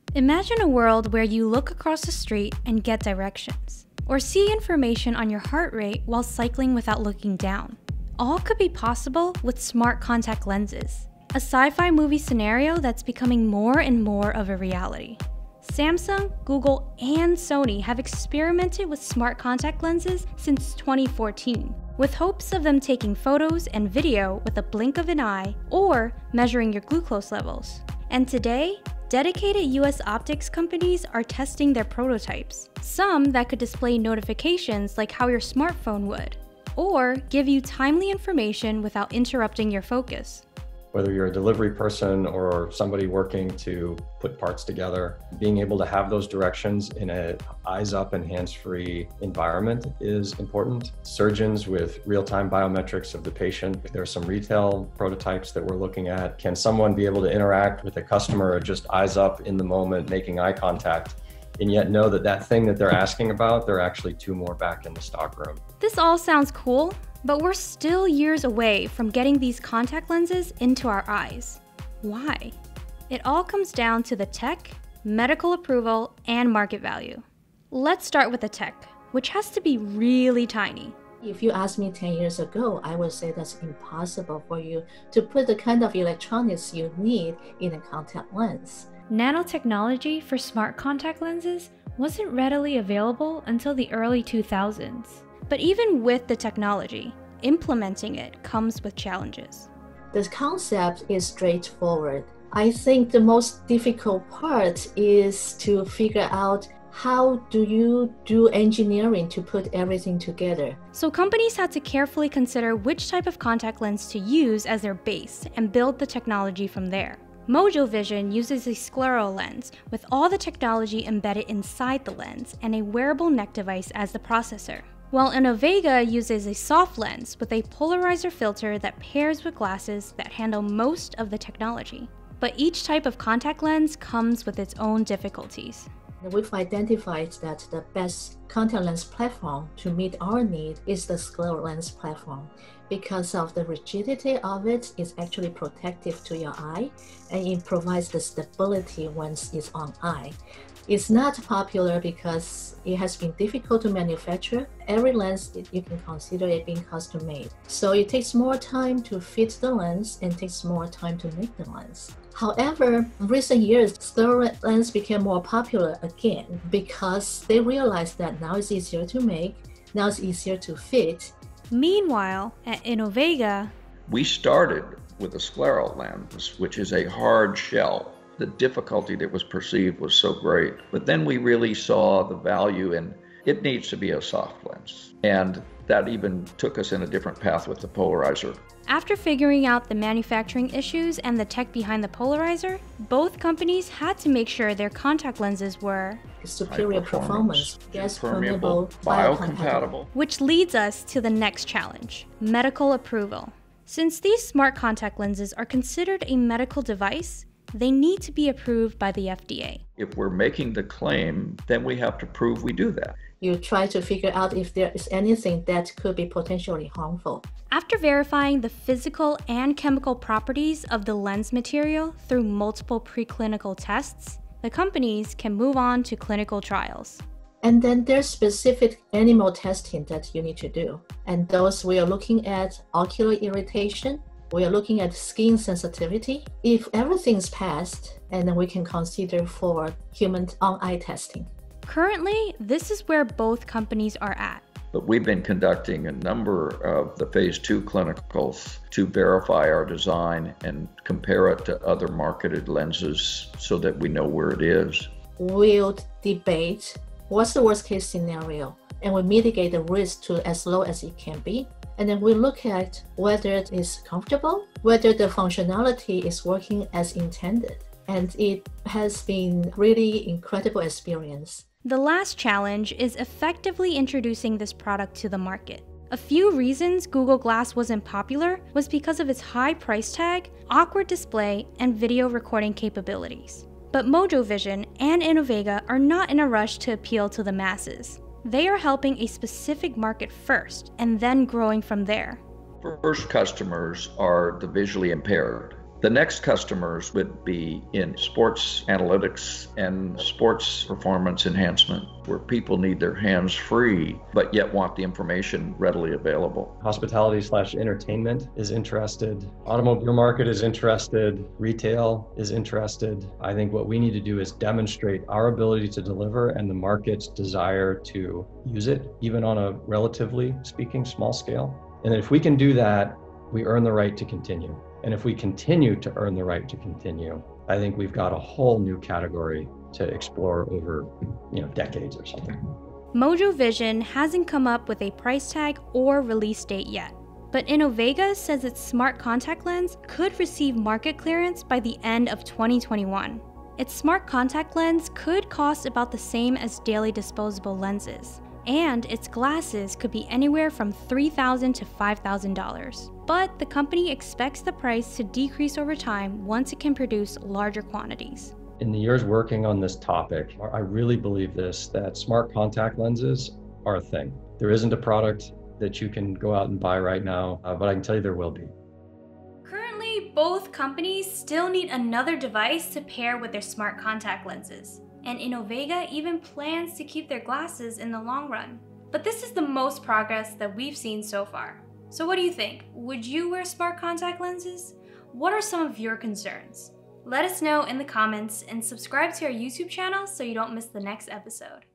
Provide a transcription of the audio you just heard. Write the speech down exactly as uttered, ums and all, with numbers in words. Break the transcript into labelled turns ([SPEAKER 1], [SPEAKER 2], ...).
[SPEAKER 1] Imagine a world where you look across the street and get directions, or see information on your heart rate while cycling without looking down. All could be possible with smart contact lenses, a sci-fi movie scenario that's becoming more and more of a reality. Samsung, Google, and Sony have experimented with smart contact lenses since twenty fourteen, with hopes of them taking photos and video with a blink of an eye or measuring your glucose levels. And today, dedicated U S optics companies are testing their prototypes, some that could display notifications like how your smartphone would, or give you timely information without interrupting your focus.
[SPEAKER 2] Whether you're a delivery person or somebody working to put parts together, being able to have those directions in an eyes up and hands-free environment is important. Surgeons with real-time biometrics of the patient. There are some retail prototypes that we're looking at. Can someone be able to interact with a customer just eyes up in the moment, making eye contact, and yet know that that thing that they're asking about, they're actually two more back in the stockroom?
[SPEAKER 1] This all sounds cool, but we're still years away from getting these contact lenses into our eyes. Why? It all comes down to the tech, medical approval, and market value. Let's start with the tech, which has to be really tiny.
[SPEAKER 3] If you asked me ten years ago, I would say that's impossible for you to put the kind of electronics you need in a contact lens.
[SPEAKER 1] Nanotechnology for smart contact lenses wasn't readily available until the early two thousands. But even with the technology, implementing it comes with challenges.
[SPEAKER 3] The concept is straightforward. I think the most difficult part is to figure out how do you do engineering to put everything together.
[SPEAKER 1] So companies had to carefully consider which type of contact lens to use as their base and build the technology from there. Mojo Vision uses a scleral lens with all the technology embedded inside the lens and a wearable neck device as the processor, while Innovega uses a soft lens with a polarizer filter that pairs with glasses that handle most of the technology. But each type of contact lens comes with its own difficulties.
[SPEAKER 3] We've identified that the best contact lens platform to meet our need is the scleral lens platform. Because of the rigidity of it, it's actually protective to your eye, and it provides the stability once it's on eye. It's not popular because it has been difficult to manufacture. Every lens, you can consider it being custom made. So it takes more time to fit the lens and takes more time to make the lens. However, in recent years, scleral lens became more popular again because they realized that now it's easier to make, now it's easier to fit.
[SPEAKER 1] Meanwhile, at Innovega,
[SPEAKER 4] we started with a scleral lens, which is a hard shell. The difficulty that was perceived was so great. But then we really saw the value in it needs to be a soft lens. And that even took us in a different path with the polarizer.
[SPEAKER 1] After figuring out the manufacturing issues and the tech behind the polarizer, both companies had to make sure their contact lenses were
[SPEAKER 3] superior performance, gas permeable,
[SPEAKER 4] biocompatible.
[SPEAKER 1] Which leads us to the next challenge, medical approval. Since these smart contact lenses are considered a medical device, they need to be approved by the F D A.
[SPEAKER 4] If we're making the claim, then we have to prove we do that.
[SPEAKER 3] You try to figure out if there is anything that could be potentially harmful.
[SPEAKER 1] After verifying the physical and chemical properties of the lens material through multiple preclinical tests, the companies can move on to clinical trials.
[SPEAKER 3] And then there's specific animal testing that you need to do. And those we are looking at ocular irritation, we are looking at skin sensitivity. If everything's passed, and then we can consider for human on-eye testing.
[SPEAKER 1] Currently, this is where both companies are at.
[SPEAKER 4] But we've been conducting a number of the phase two clinicals to verify our design and compare it to other marketed lenses so that we know where it is.
[SPEAKER 3] We'll debate what's the worst case scenario, and we mitigate the risk to as low as it can be. And then we look at whether it is comfortable, whether the functionality is working as intended. And it has been really incredible experience.
[SPEAKER 1] The last challenge is effectively introducing this product to the market. A few reasons Google Glass wasn't popular was because of its high price tag, awkward display, and video recording capabilities. But Mojo Vision and Innovega are not in a rush to appeal to the masses. They are helping a specific market first and then growing from there.
[SPEAKER 4] First customers are the visually impaired. The next customers would be in sports analytics and sports performance enhancement, where people need their hands free, but yet want the information readily available.
[SPEAKER 2] Hospitality slash entertainment is interested. Automobile market is interested. Retail is interested. I think what we need to do is demonstrate our ability to deliver and the market's desire to use it, even on a relatively speaking small scale. And if we can do that, we earn the right to continue. And if we continue to earn the right to continue, I think we've got a whole new category to explore over, you know, decades or something.
[SPEAKER 1] Mojo Vision hasn't come up with a price tag or release date yet, but Innovega says its smart contact lens could receive market clearance by the end of twenty twenty-one. Its smart contact lens could cost about the same as daily disposable lenses, and its glasses could be anywhere from three thousand dollars to five thousand dollars. But the company expects the price to decrease over time once it can produce larger quantities.
[SPEAKER 2] In the years working on this topic, I really believe this, that smart contact lenses are a thing. There isn't a product that you can go out and buy right now, uh, but I can tell you there will be.
[SPEAKER 1] Currently, both companies still need another device to pair with their smart contact lenses, and Innovega even plans to keep their glasses in the long run. But this is the most progress that we've seen so far. So what do you think? Would you wear smart contact lenses? What are some of your concerns? Let us know in the comments and subscribe to our YouTube channel so you don't miss the next episode.